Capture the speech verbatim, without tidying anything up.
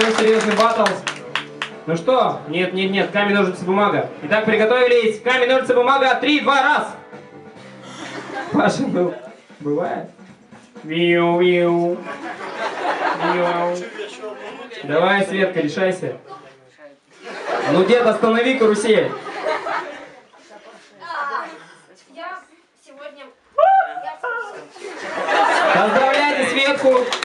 Все, серьезный батл. Ну что? Нет, нет, нет, камень, ножницы, бумага. Итак, приготовились. Камень, ножницы, бумага. Три, два, раз. Паша, ну, бывает? Виу, виу. Виу. Давай, Светка, решайся. Ну, дед, останови карусель. Я сегодня... Поздравляйте Светку.